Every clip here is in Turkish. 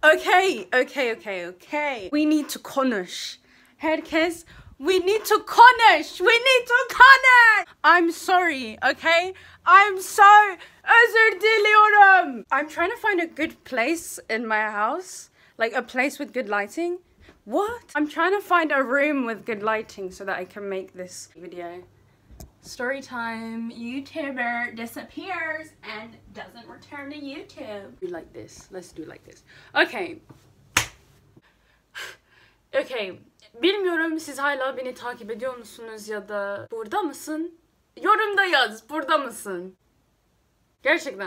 Okay. We need to konuş. Herkes, we need to konuş. We need to konuş. I'm sorry, okay? I'm so özür diliyorum. I'm trying to find a good place in my house. Like a place with good lighting. What? I'm trying to find a room with good lighting so that I can make this video. Story time. YouTuber disappears and doesn't return to YouTube. Do like this. Let's do like this. Okay. Okay. Bilmiyorum siz hala beni takip ediyor musunuz ya da burada mısın? Yorumda yaz. Burada mısın? Gerçekten.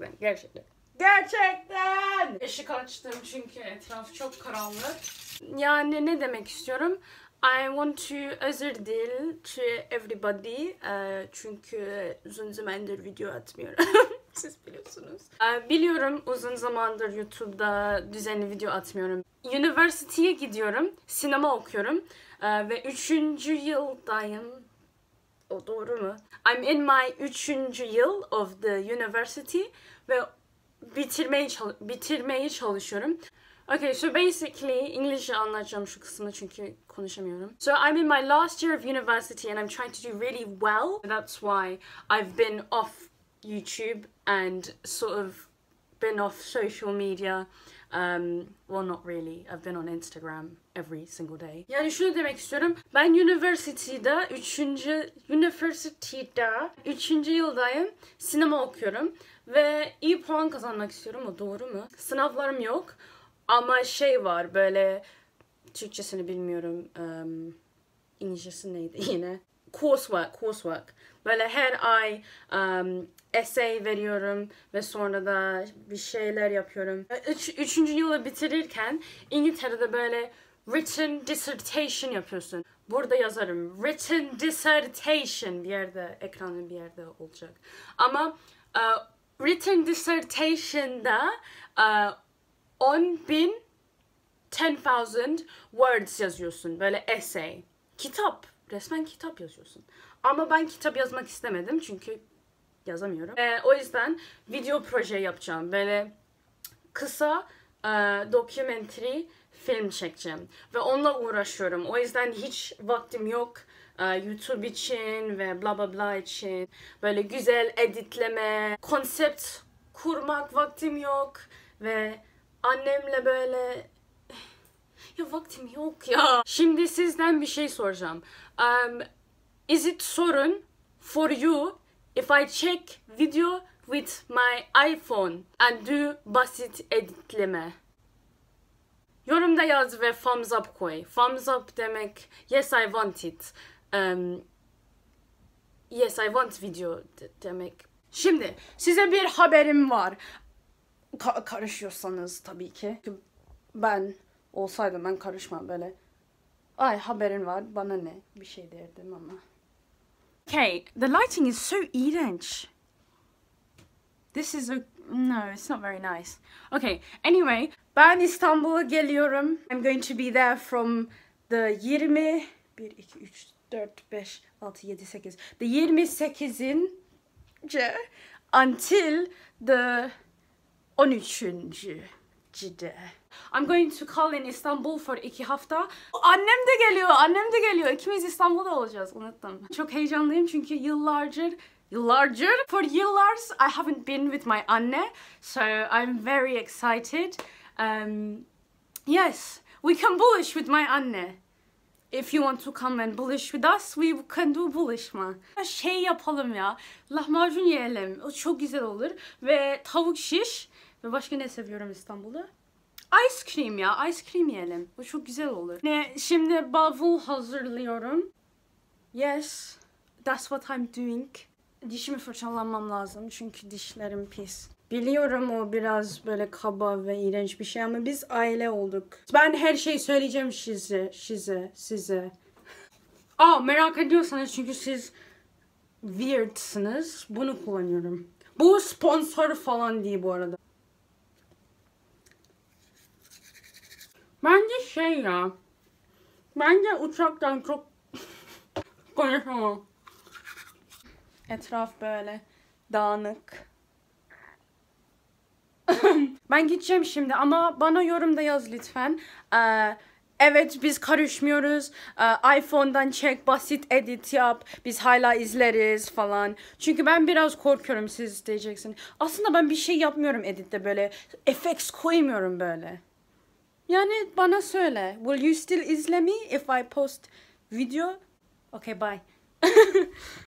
Işık açtım çünkü etraf çok karanlık. Yani ne demek istiyorum? I want to özür dil to everybody. Çünkü uzun zamandır video atmıyorum. Siz biliyorsunuz. Biliyorum uzun zamandır YouTube'da düzenli video atmıyorum. Üniversiteye gidiyorum. Sinema okuyorum. Ve 3. yıldayım. O doğru mu? I'm in my 3. yıl of the university. Ve bitirmeye çalışıyorum. Okay, so basically, İngilizce anlatacağım şu kısmını çünkü konuşamıyorum. So I'm in my last year of university and I'm trying to do really well. That's why I've been off YouTube and sort of been off social media. Well, not really. I've been on Instagram every single day. Yani şunu demek istiyorum. Ben üniversitede 3. yıldayım. Sinema okuyorum. Ve iyi puan kazanmak istiyorum. O doğru mu? Sınavlarım yok. Ama şey var böyle Türkçesini bilmiyorum. İngilizcesi neydi yine? Coursework. Böyle her ay essay veriyorum ve sonra da bir şeyler yapıyorum. 3. yılı bitirirken İngiltere'de böyle written dissertation yapıyorsun. Burada yazarım. Written dissertation bir yerde, ekranın bir yerde olacak. Ama written dissertation'da 10.000 words yazıyorsun. Böyle essay. Kitap. Resmen kitap yazıyorsun. Ama ben kitap yazmak istemedim çünkü yazamıyorum. O yüzden video proje yapacağım. Böyle kısa documentary film çekeceğim. Ve onunla uğraşıyorum. O yüzden hiç vaktim yok. YouTube için ve bla bla bla için. Böyle güzel editleme, konsept kurmak vaktim yok. Ve annemle böyle... Ya vaktim yok ya. Şimdi sizden bir şey soracağım. Is it sorun for you if I check video with my iPhone and do basit editleme? Yorumda yaz ve thumbs up koy. Thumbs up demek yes I want it. Yes I want video demek. Şimdi size bir haberim var. Karışıyorsanız tabii ki. Ben olsaydım ben karışmam böyle. Ay haberin var bana ne bir şey derdim ama. Okay, the lighting is so iğrenç. This is no, it's not very nice. Okay, anyway, ben İstanbul'a geliyorum. I'm going to be there from the 1, 2, 3, 4, 5, 6, 7, 8. The 28. Until the 13. I'm going to call in Istanbul for 2 hafta. Annem de geliyor. İkimiz İstanbul'da olacağız. Unuttum. Çok heyecanlıyım çünkü for years I haven't been with my anne. So I'm very excited. Yes, we can bullish with my anne. If you want to come and bullish with us, we can do buluşma. Şey yapalım ya. Lahmacun yiyelim. O çok güzel olur. Ve tavuk şiş. Ve başka ne seviyorum İstanbul'da? Ice cream ya. Ice cream yiyelim. Bu çok güzel olur. Şimdi bavul hazırlıyorum. Yes. That's what I'm doing. Dişimi fırçalamam lazım. Çünkü dişlerim pis. Biliyorum o biraz böyle kaba ve iğrenç bir şey ama biz aile olduk. Ben her şeyi söyleyeceğim size. Merak ediyorsanız çünkü siz weirdsınız. Bunu kullanıyorum. Bu sponsor falan değil bu arada. Bence uçaktan çok konuşamam. Etraf böyle dağınık. Ben gideceğim şimdi ama bana yorumda yaz lütfen. Evet, biz karışmıyoruz. iPhone'dan çek, basit edit yap. Biz hala izleriz falan. Çünkü ben biraz korkuyorum, siz isteyeceksin. Aslında ben bir şey yapmıyorum editte, böyle effects koymuyorum böyle. Yani bana söyle. Will you still izle me if I post video? Okay, bye.